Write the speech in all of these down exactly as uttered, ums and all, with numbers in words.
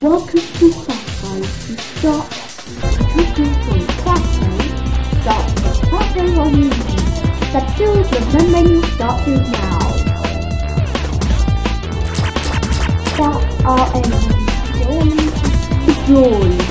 Welcome to Software. You start computing from Software. Start the Software on YouTube. Step two, the main menu starts now. Start our engine. Deploy.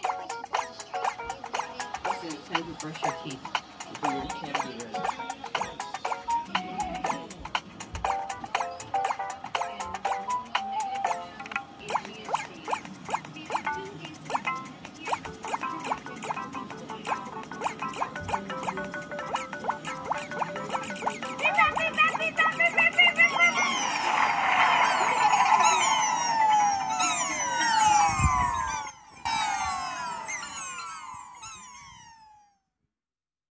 Time to brush your teeth before your cavity ready.